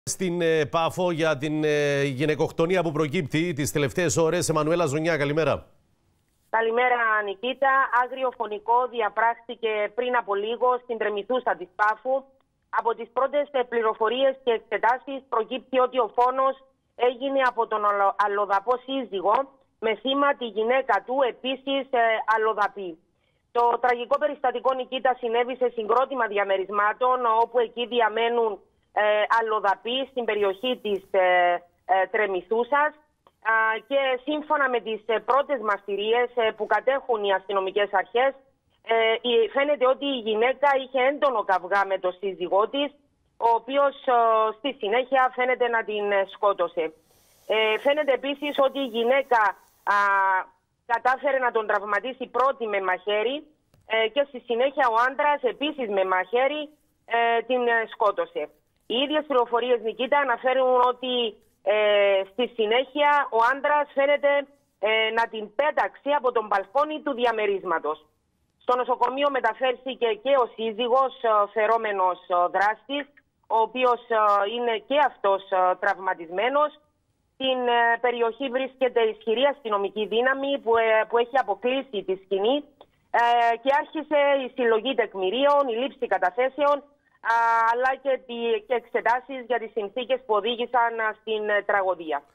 Στην Πάφο για την γυναικοκτονία που προκύπτει τις τελευταίες ώρες. Εμμανουέλα Ζωνιά, καλημέρα. Καλημέρα, Νικήτα. Άγριο φωνικό διαπράχθηκε πριν από λίγο στην Τρεμηθούσα της Πάφου. Από τις πρώτες πληροφορίες και εξετάσεις προκύπτει ότι ο φόνος έγινε από τον αλλοδαπό σύζυγο, με θύμα τη γυναίκα του επίσης αλλοδαπή. Το τραγικό περιστατικό, Νικήτα, συνέβη σε συγκρότημα διαμερισμάτων, όπου εκεί διαμένουν αλλοδαποί στην περιοχή της Τρεμηθούσας, και σύμφωνα με τις πρώτες μαρτυρίες που κατέχουν οι αστυνομικές αρχές, φαίνεται ότι η γυναίκα είχε έντονο καυγά με τον σύζυγό της, ο οποίος στη συνέχεια φαίνεται να την σκότωσε. Φαίνεται επίσης ότι η γυναίκα κατάφερε να τον τραυματίσει πρώτη με μαχαίρι, και στη συνέχεια ο άντρας επίσης με μαχαίρι την σκότωσε. Οι ίδιες πληροφορίες, Νικήτα, αναφέρουν ότι στη συνέχεια ο άντρας φαίνεται να την πέταξε από τον μπαλκόνι του διαμερίσματος. Στο νοσοκομείο μεταφέρθηκε και ο σύζυγος, φερόμενος δράστης, ο οποίος είναι και αυτός τραυματισμένος. Στην περιοχή βρίσκεται ισχυρή αστυνομική δύναμη που έχει αποκλείσει τη σκηνή, και άρχισε η συλλογή τεκμηρίων, η λήψη καταθέσεων, αλλά και εξετάσεις για τις συνθήκες που οδήγησαν στην τραγωδία.